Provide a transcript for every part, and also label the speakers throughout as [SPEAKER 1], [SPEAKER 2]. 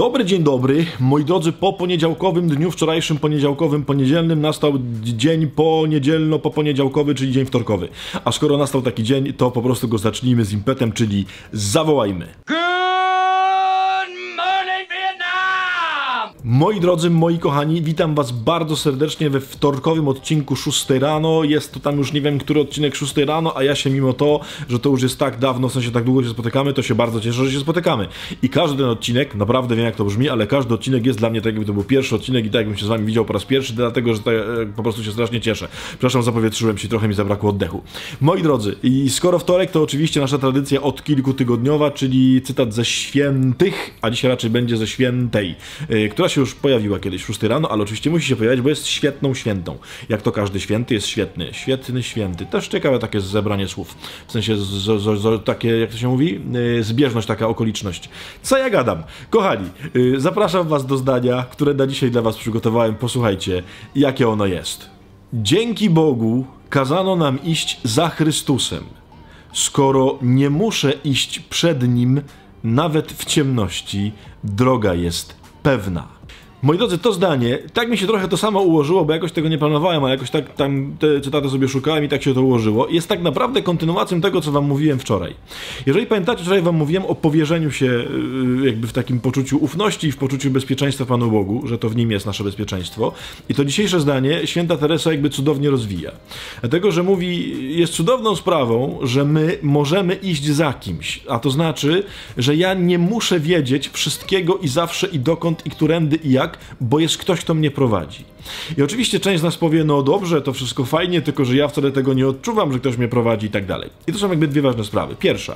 [SPEAKER 1] Dzień dobry, moi drodzy, po poniedziałkowym dniu, wczorajszym poniedziałkowym, poniedzielnym nastał dzień poniedziałkowy, czyli dzień wtorkowy. A skoro nastał taki dzień, to po prostu go zacznijmy z impetem, czyli zawołajmy. Moi drodzy, moi kochani, witam was bardzo serdecznie we wtorkowym odcinku 6 rano. Jest to tam już nie wiem, który odcinek 6 rano, a ja się mimo to, że to już jest tak dawno, w sensie tak długo się spotykamy, to się bardzo cieszę, że się spotykamy. I każdy ten odcinek, naprawdę wiem jak to brzmi, ale każdy odcinek jest dla mnie tak jakby to był pierwszy odcinek i tak jakbym się z wami widział po raz pierwszy, dlatego, że po prostu się strasznie cieszę. Przepraszam, zapowietrzyłem się, trochę mi zabrakło oddechu. Moi drodzy, i skoro wtorek, to oczywiście nasza tradycja od kilkutygodniowa, czyli cytat ze świętych, a dzisiaj raczej będzie ze świętej, która się już pojawiła kiedyś 6 rano, ale oczywiście musi się pojawiać, bo jest świetną świętą. Jak to każdy święty jest świetny. Świetny, święty. Też ciekawe takie zebranie słów. W sensie takie, jak to się mówi? Zbieżność, taka okoliczność. Co ja gadam? Kochani, zapraszam was do zdania, które na dzisiaj dla was przygotowałem. Posłuchajcie, jakie ono jest. Dzięki Bogu kazano nam iść za Chrystusem, skoro nie muszę iść przed Nim, nawet w ciemności, droga jest pewna. Moi drodzy, to zdanie, tak mi się trochę to samo ułożyło, bo jakoś tego nie planowałem, ale jakoś tak tam te cytaty sobie szukałem i tak się to ułożyło. Jest tak naprawdę kontynuacją tego, co wam mówiłem wczoraj. Jeżeli pamiętacie, wczoraj wam mówiłem o powierzeniu się jakby w takim poczuciu ufności i w poczuciu bezpieczeństwa Panu Bogu, że to w Nim jest nasze bezpieczeństwo. I to dzisiejsze zdanie święta Teresa jakby cudownie rozwija. Dlatego, że mówi, jest cudowną sprawą, że my możemy iść za kimś, a to znaczy, że ja nie muszę wiedzieć wszystkiego i zawsze i dokąd i którędy i jak, bo jest ktoś, kto mnie prowadzi. I oczywiście część z nas powie, no dobrze, to wszystko fajnie, tylko że ja wcale tego nie odczuwam, że ktoś mnie prowadzi i tak dalej. I to są jakby dwie ważne sprawy. Pierwsza,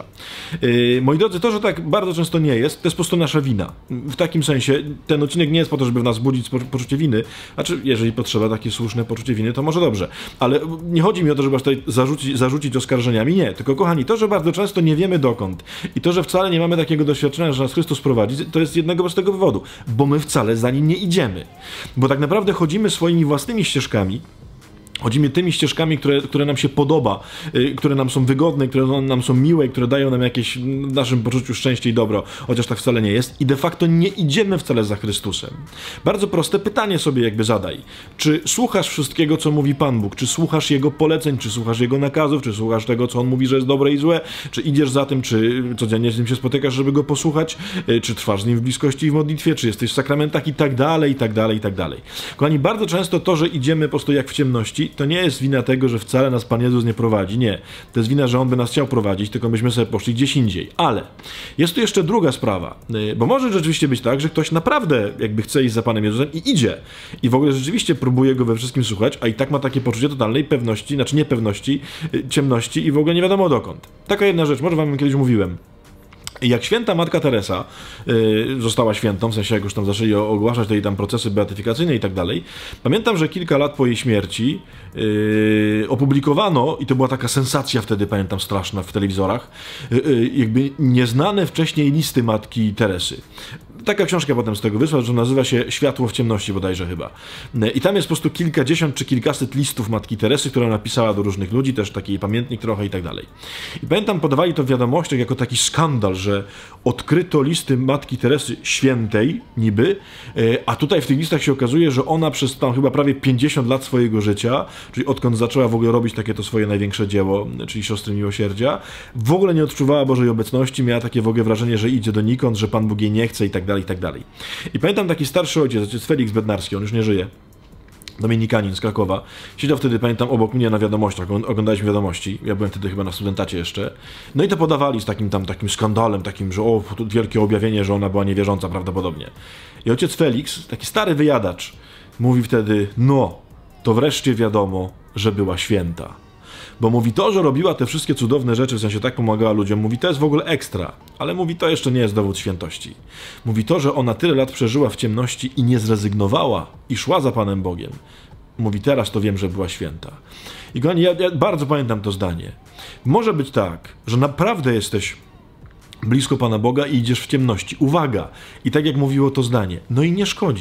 [SPEAKER 1] moi drodzy, to, że tak bardzo często nie jest, to jest po prostu nasza wina. W takim sensie, ten odcinek nie jest po to, żeby w nas budzić poczucie winy, znaczy, jeżeli potrzeba takie słuszne poczucie winy, to może dobrze. Ale nie chodzi mi o to, żeby aż tutaj zarzucić oskarżeniami, nie. Tylko, kochani, to, że bardzo często nie wiemy dokąd i to, że wcale nie mamy takiego doświadczenia, że nas Chrystus prowadzi, to jest jednego prostego powodu, bo my wcale za Nim nie idziemy. Bo tak naprawdę chodzimy swoimi własnymi ścieżkami, chodzimy tymi ścieżkami, które nam się podoba, które nam są wygodne, które nam są miłe, które dają nam jakieś w naszym poczuciu szczęście i dobro, chociaż tak wcale nie jest i de facto nie idziemy wcale za Chrystusem. Bardzo proste pytanie sobie jakby zadaj. Czy słuchasz wszystkiego, co mówi Pan Bóg? Czy słuchasz Jego poleceń? Czy słuchasz Jego nakazów? Czy słuchasz tego, co On mówi, że jest dobre i złe? Czy idziesz za tym? Czy codziennie z Nim się spotykasz, żeby Go posłuchać? Czy trwasz z Nim w bliskości i w modlitwie? Czy jesteś w sakramentach? I tak dalej, i tak dalej, i tak dalej. Kochani, bardzo często to, że idziemy po prostu jak w ciemności, to nie jest wina tego, że wcale nas Pan Jezus nie prowadzi. Nie. To jest wina, że On by nas chciał prowadzić, tylko myśmy sobie poszli gdzieś indziej. Ale jest tu jeszcze druga sprawa, bo może rzeczywiście być tak, że ktoś naprawdę jakby chce iść za Panem Jezusem i idzie. I w ogóle rzeczywiście próbuje Go we wszystkim słuchać, a i tak ma takie poczucie totalnej pewności, znaczy niepewności, ciemności i w ogóle nie wiadomo dokąd. Taka jedna rzecz, może wam kiedyś mówiłem. Jak święta Matka Teresa została świętą, w sensie jak już tam zaczęli ogłaszać te jej tam procesy beatyfikacyjne i tak dalej, pamiętam, że kilka lat po jej śmierci opublikowano, i to była taka sensacja wtedy, pamiętam, straszna w telewizorach, jakby nieznane wcześniej listy Matki Teresy. Taka książka potem z tego wysłała, że nazywa się Światło w ciemności bodajże chyba. I tam jest po prostu kilkadziesiąt czy kilkaset listów Matki Teresy, które napisała do różnych ludzi, też taki pamiętnik trochę i tak dalej. I pamiętam, podawali to w wiadomościach jako taki skandal, że odkryto listy Matki Teresy Świętej, niby, a tutaj w tych listach się okazuje, że ona przez tam chyba prawie 50 lat swojego życia, czyli odkąd zaczęła w ogóle robić takie to swoje największe dzieło, czyli Siostry Miłosierdzia, w ogóle nie odczuwała Bożej obecności, miała takie w ogóle wrażenie, że idzie donikąd, że Pan Bóg jej nie chce i tak dalej, i tak dalej. I pamiętam taki starszy ojciec Felix Bednarski, on już nie żyje, dominikanin z Krakowa, siedział wtedy, pamiętam, obok mnie na wiadomościach, oglądaliśmy wiadomości, ja byłem wtedy chyba na studentacie jeszcze, no i to podawali z takim skandalem, takim, że o, to wielkie objawienie, że ona była niewierząca prawdopodobnie. I ojciec Felix, taki stary wyjadacz, mówi wtedy, no, to wreszcie wiadomo, że była święta. Bo mówi to, że robiła te wszystkie cudowne rzeczy, w sensie tak pomagała ludziom, mówi to jest w ogóle ekstra, ale mówi to jeszcze nie jest dowód świętości. Mówi to, że ona tyle lat przeżyła w ciemności i nie zrezygnowała i szła za Panem Bogiem. Mówi teraz to wiem, że była święta. I kochani, ja bardzo pamiętam to zdanie. Może być tak, że naprawdę jesteś blisko Pana Boga i idziesz w ciemności. Uwaga! I tak jak mówiło to zdanie, no i nie szkodzi.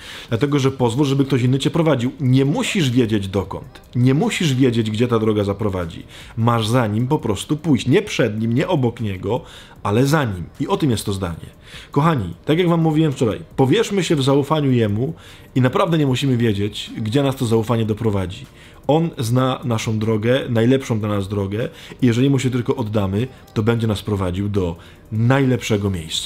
[SPEAKER 1] Dlatego, że pozwól, żeby ktoś inny cię prowadził. Nie musisz wiedzieć dokąd. Nie musisz wiedzieć, gdzie ta droga zaprowadzi. Masz za nim po prostu pójść. Nie przed nim, nie obok niego, ale za nim. I o tym jest to zdanie. Kochani, tak jak wam mówiłem wczoraj, powierzmy się w zaufaniu Jemu i naprawdę nie musimy wiedzieć, gdzie nas to zaufanie doprowadzi. On zna naszą drogę, najlepszą dla nas drogę i jeżeli mu się tylko oddamy, to będzie nas prowadził do najlepszego miejsca.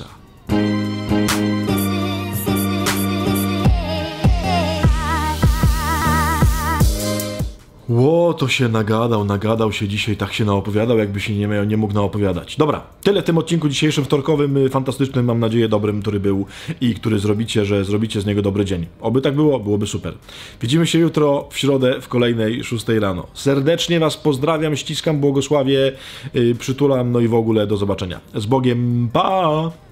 [SPEAKER 1] Ło, to się nagadał się dzisiaj, tak się naopowiadał, jakby się nie mógł naopowiadać. Dobra, tyle w tym odcinku dzisiejszym, wtorkowym, fantastycznym, mam nadzieję dobrym, który był i który zrobicie z niego dobry dzień. Oby tak było, byłoby super. Widzimy się jutro w środę w kolejnej 6 rano. Serdecznie was pozdrawiam, ściskam, błogosławię, przytulam, no i w ogóle do zobaczenia. Z Bogiem, pa!